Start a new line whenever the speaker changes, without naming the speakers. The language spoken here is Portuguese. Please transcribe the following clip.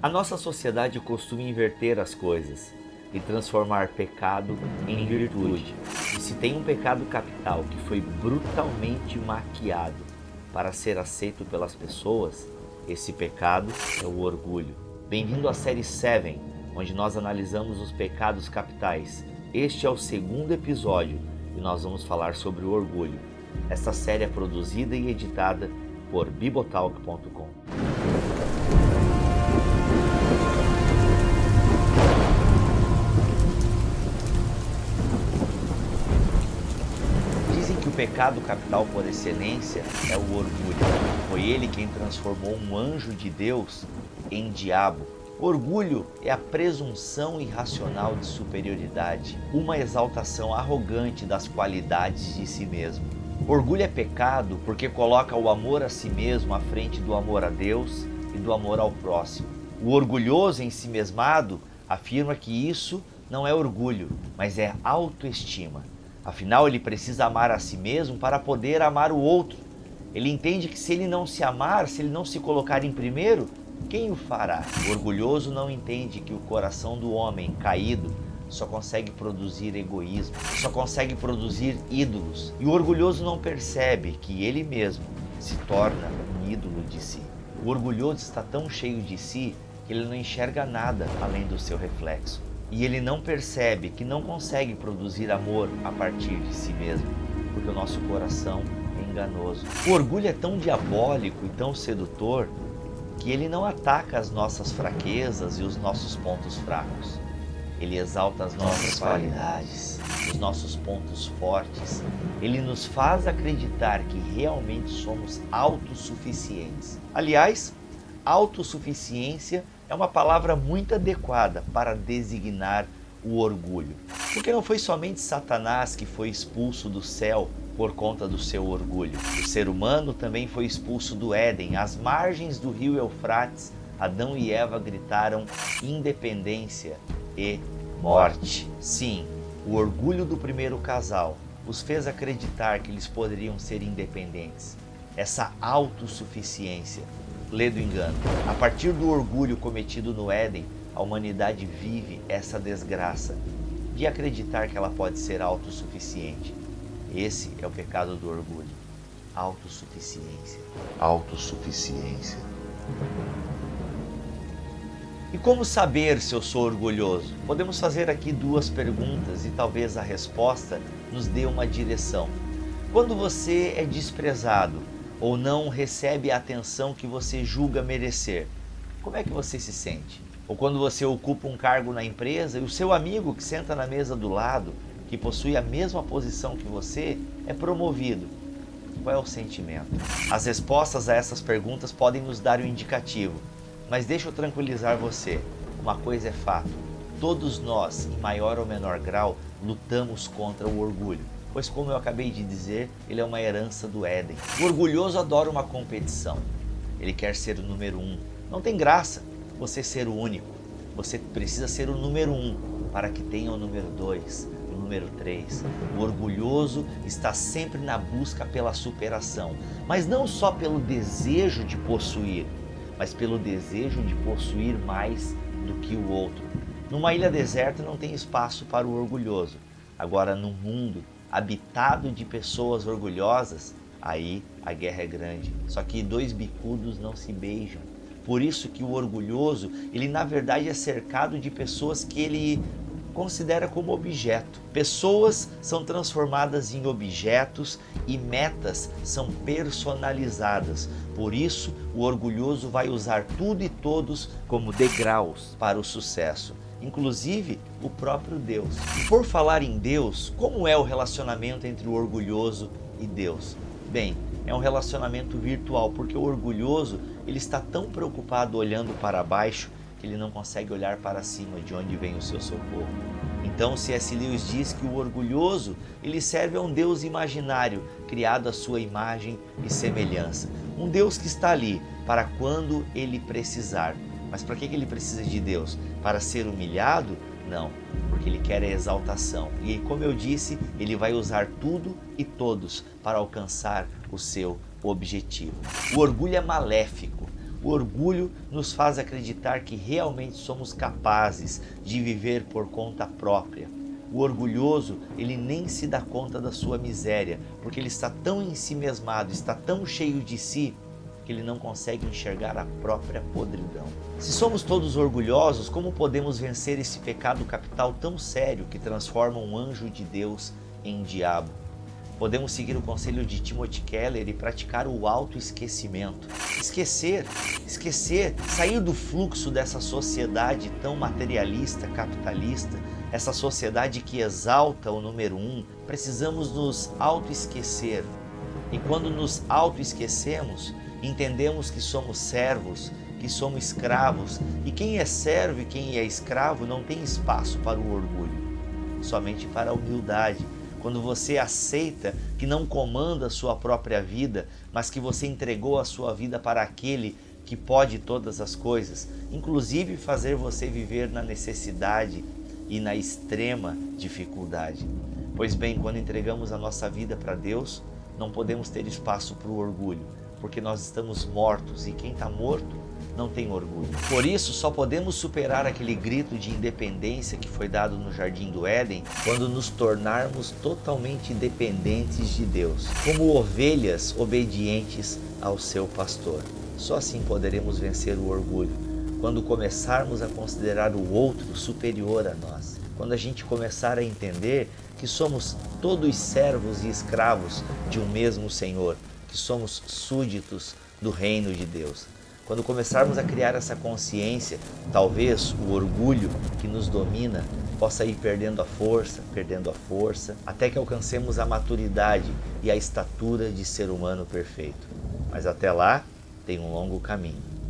A nossa sociedade costuma inverter as coisas e transformar pecado em virtude. E se tem um pecado capital que foi brutalmente maquiado para ser aceito pelas pessoas, esse pecado é o orgulho. Bem-vindo à série 7, onde nós analisamos os pecados capitais. Este é o segundo episódio e nós vamos falar sobre o orgulho. Esta série é produzida e editada por bibotalk.com. O pecado capital por excelência é o orgulho. Foi ele quem transformou um anjo de Deus em diabo. Orgulho é a presunção irracional de superioridade, uma exaltação arrogante das qualidades de si mesmo. Orgulho é pecado porque coloca o amor a si mesmo à frente do amor a Deus e do amor ao próximo. O orgulhoso ensimesmado afirma que isso não é orgulho, mas é autoestima. Afinal, ele precisa amar a si mesmo para poder amar o outro. Ele entende que se ele não se amar, se ele não se colocar em primeiro, quem o fará? O orgulhoso não entende que o coração do homem caído só consegue produzir egoísmo, só consegue produzir ídolos. E o orgulhoso não percebe que ele mesmo se torna um ídolo de si. O orgulhoso está tão cheio de si que ele não enxerga nada além do seu reflexo. E ele não percebe que não consegue produzir amor a partir de si mesmo, porque o nosso coração é enganoso. O orgulho é tão diabólico e tão sedutor que ele não ataca as nossas fraquezas e os nossos pontos fracos. Ele exalta as nossas qualidades, os nossos pontos fortes. Ele nos faz acreditar que realmente somos autossuficientes. Aliás, autossuficiência é uma palavra muito adequada para designar o orgulho. Porque não foi somente Satanás que foi expulso do céu por conta do seu orgulho. O ser humano também foi expulso do Éden. Às margens do rio Eufrates, Adão e Eva gritaram independência e morte. Sim, o orgulho do primeiro casal os fez acreditar que eles poderiam ser independentes. Essa autossuficiência lê do engano. A partir do orgulho cometido no Éden, a humanidade vive essa desgraça de acreditar que ela pode ser autossuficiente. Esse é o pecado do orgulho. Autossuficiência. Autossuficiência. E como saber se eu sou orgulhoso? Podemos fazer aqui duas perguntas e talvez a resposta nos dê uma direção. Quando você é desprezado ou não recebe a atenção que você julga merecer, como é que você se sente? Ou quando você ocupa um cargo na empresa e o seu amigo que senta na mesa do lado, que possui a mesma posição que você, é promovido. Qual é o sentimento? As respostas a essas perguntas podem nos dar um indicativo, mas deixa eu tranquilizar você. Uma coisa é fato, todos nós, em maior ou menor grau, lutamos contra o orgulho. Pois, como eu acabei de dizer, ele é uma herança do Éden. O orgulhoso adora uma competição. Ele quer ser o número 1. Não tem graça você ser o único. Você precisa ser o número 1 para que tenha o número 2, o número 3. O orgulhoso está sempre na busca pela superação, mas não só pelo desejo de possuir, mas pelo desejo de possuir mais do que o outro. Numa ilha deserta não tem espaço para o orgulhoso. Agora, no mundo habitado de pessoas orgulhosas, aí a guerra é grande. Só que dois bicudos não se beijam. Por isso que o orgulhoso, ele na verdade é cercado de pessoas que ele considera como objeto. Pessoas são transformadas em objetos e metas são personalizadas. Por isso, o orgulhoso vai usar tudo e todos como degraus para o sucesso. Inclusive o próprio Deus. Por falar em Deus, como é o relacionamento entre o orgulhoso e Deus? Bem, é um relacionamento virtual, porque o orgulhoso ele está tão preocupado olhando para baixo que ele não consegue olhar para cima, de onde vem o seu socorro. Então C.S. Lewis diz que o orgulhoso ele serve a um Deus imaginário, criado à sua imagem e semelhança. Um Deus que está ali para quando ele precisar. Mas para que ele precisa de Deus? Para ser humilhado? Não, porque ele quer a exaltação. E como eu disse, ele vai usar tudo e todos para alcançar o seu objetivo. O orgulho é maléfico. O orgulho nos faz acreditar que realmente somos capazes de viver por conta própria. O orgulhoso, ele nem se dá conta da sua miséria, porque ele está tão ensimesmado, está tão cheio de si, que ele não consegue enxergar a própria podridão. Se somos todos orgulhosos, como podemos vencer esse pecado capital tão sério que transforma um anjo de Deus em diabo? Podemos seguir o conselho de Timothy Keller e praticar o autoesquecimento. Esquecer, sair do fluxo dessa sociedade tão materialista, capitalista, essa sociedade que exalta o número um. Precisamos nos autoesquecer. E quando nos autoesquecemos, entendemos que somos servos, que somos escravos. E quem é servo e quem é escravo não tem espaço para o orgulho, somente para a humildade. Quando você aceita que não comanda a sua própria vida, mas que você entregou a sua vida para aquele que pode todas as coisas, inclusive fazer você viver na necessidade e na extrema dificuldade. Pois bem, quando entregamos a nossa vida para Deus, não podemos ter espaço para o orgulho, porque nós estamos mortos e quem está morto não tem orgulho. Por isso, só podemos superar aquele grito de independência que foi dado no Jardim do Éden quando nos tornarmos totalmente dependentes de Deus, como ovelhas obedientes ao seu pastor. Só assim poderemos vencer o orgulho, quando começarmos a considerar o outro superior a nós. Quando a gente começar a entender que somos todos servos e escravos de um mesmo Senhor, que somos súditos do reino de Deus. Quando começarmos a criar essa consciência, talvez o orgulho que nos domina possa ir perdendo a força, até que alcancemos a maturidade e a estatura de ser humano perfeito. Mas até lá tem um longo caminho.